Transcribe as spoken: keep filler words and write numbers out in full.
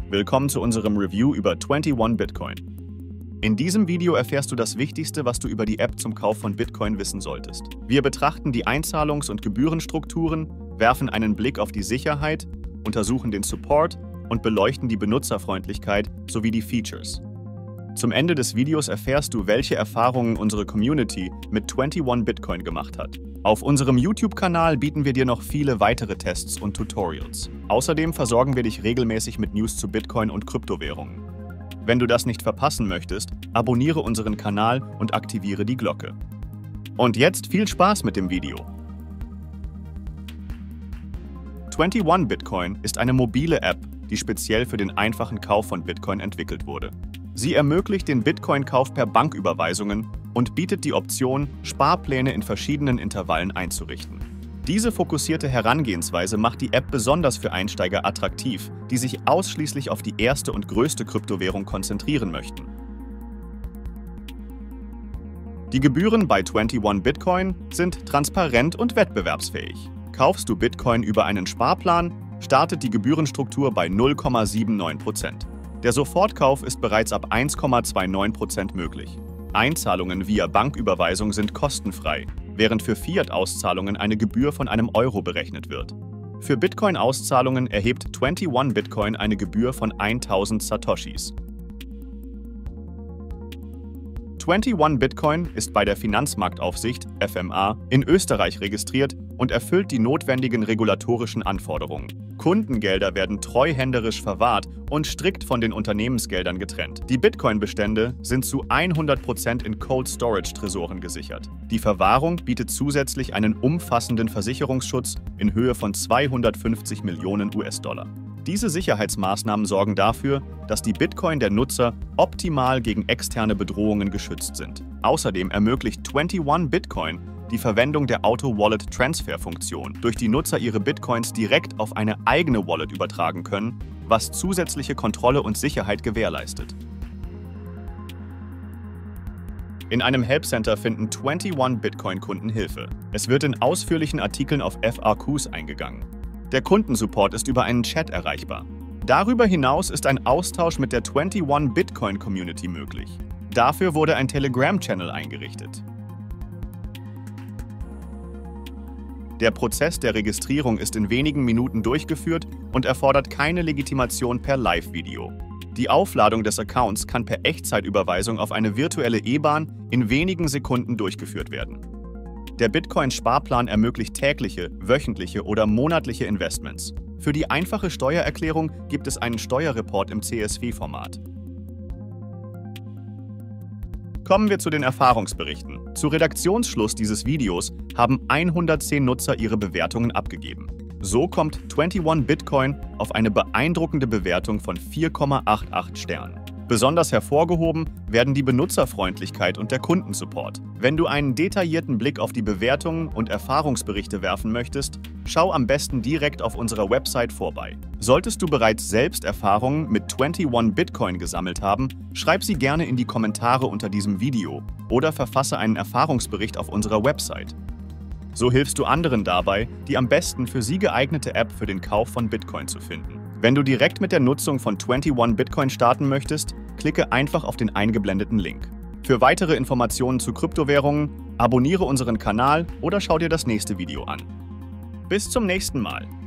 Willkommen zu unserem Review über einundzwanzig Bitcoin. In diesem Video erfährst du das Wichtigste, was du über die App zum Kauf von Bitcoin wissen solltest. Wir betrachten die Einzahlungs- und Gebührenstrukturen, werfen einen Blick auf die Sicherheit, untersuchen den Support und beleuchten die Benutzerfreundlichkeit sowie die Features. Zum Ende des Videos erfährst du, welche Erfahrungen unsere Community mit einundzwanzig Bitcoin gemacht hat. Auf unserem YouTube-Kanal bieten wir dir noch viele weitere Tests und Tutorials. Außerdem versorgen wir dich regelmäßig mit News zu Bitcoin und Kryptowährungen. Wenn du das nicht verpassen möchtest, abonniere unseren Kanal und aktiviere die Glocke. Und jetzt viel Spaß mit dem Video! einundzwanzig Bitcoin ist eine mobile App, die speziell für den einfachen Kauf von Bitcoin entwickelt wurde. Sie ermöglicht den Bitcoin-Kauf per Banküberweisungen und bietet die Option, Sparpläne in verschiedenen Intervallen einzurichten. Diese fokussierte Herangehensweise macht die App besonders für Einsteiger attraktiv, die sich ausschließlich auf die erste und größte Kryptowährung konzentrieren möchten. Die Gebühren bei einundzwanzig Bitcoin sind transparent und wettbewerbsfähig. Kaufst du Bitcoin über einen Sparplan, startet die Gebührenstruktur bei null Komma neunundsiebzig Prozent. Der Sofortkauf ist bereits ab eins Komma neunundzwanzig Prozent möglich. Einzahlungen via Banküberweisung sind kostenfrei, während für Fiat-Auszahlungen eine Gebühr von einem Euro berechnet wird. Für Bitcoin-Auszahlungen erhebt einundzwanzig Bitcoin eine Gebühr von tausend Satoshis. einundzwanzig Bitcoin ist bei der Finanzmarktaufsicht F M A in Österreich registriert und erfüllt die notwendigen regulatorischen Anforderungen. Kundengelder werden treuhänderisch verwahrt und strikt von den Unternehmensgeldern getrennt. Die Bitcoin-Bestände sind zu hundert Prozent in Cold Storage-Tresoren gesichert. Die Verwahrung bietet zusätzlich einen umfassenden Versicherungsschutz in Höhe von zweihundertfünfzig Millionen U S-Dollar. Diese Sicherheitsmaßnahmen sorgen dafür, dass die Bitcoin der Nutzer optimal gegen externe Bedrohungen geschützt sind. Außerdem ermöglicht einundzwanzig Bitcoin die Verwendung der Auto-Wallet-Transfer-Funktion, durch die Nutzer ihre Bitcoins direkt auf eine eigene Wallet übertragen können, was zusätzliche Kontrolle und Sicherheit gewährleistet. In einem Helpcenter finden einundzwanzig Bitcoin-Kunden Hilfe. Es wird in ausführlichen Artikeln auf F A Qs eingegangen. Der Kundensupport ist über einen Chat erreichbar. Darüber hinaus ist ein Austausch mit der einundzwanzig Bitcoin-Community möglich. Dafür wurde ein Telegram-Channel eingerichtet. Der Prozess der Registrierung ist in wenigen Minuten durchgeführt und erfordert keine Legitimation per Live-Video. Die Aufladung des Accounts kann per Echtzeitüberweisung auf eine virtuelle E-Bahn in wenigen Sekunden durchgeführt werden. Der Bitcoin-Sparplan ermöglicht tägliche, wöchentliche oder monatliche Investments. Für die einfache Steuererklärung gibt es einen Steuerreport im C S V-Format. Kommen wir zu den Erfahrungsberichten. Zu Redaktionsschluss dieses Videos haben hundertzehn Nutzer ihre Bewertungen abgegeben. So kommt einundzwanzig Bitcoin auf eine beeindruckende Bewertung von vier Komma achtundachtzig Sternen. Besonders hervorgehoben werden die Benutzerfreundlichkeit und der Kundensupport. Wenn du einen detaillierten Blick auf die Bewertungen und Erfahrungsberichte werfen möchtest, schau am besten direkt auf unserer Website vorbei. Solltest du bereits selbst Erfahrungen mit einundzwanzig Bitcoin gesammelt haben, schreib sie gerne in die Kommentare unter diesem Video oder verfasse einen Erfahrungsbericht auf unserer Website. So hilfst du anderen dabei, die am besten für sie geeignete App für den Kauf von Bitcoin zu finden. Wenn du direkt mit der Nutzung von einundzwanzig Bitcoin starten möchtest, klicke einfach auf den eingeblendeten Link. Für weitere Informationen zu Kryptowährungen, abonniere unseren Kanal oder schau dir das nächste Video an. Bis zum nächsten Mal!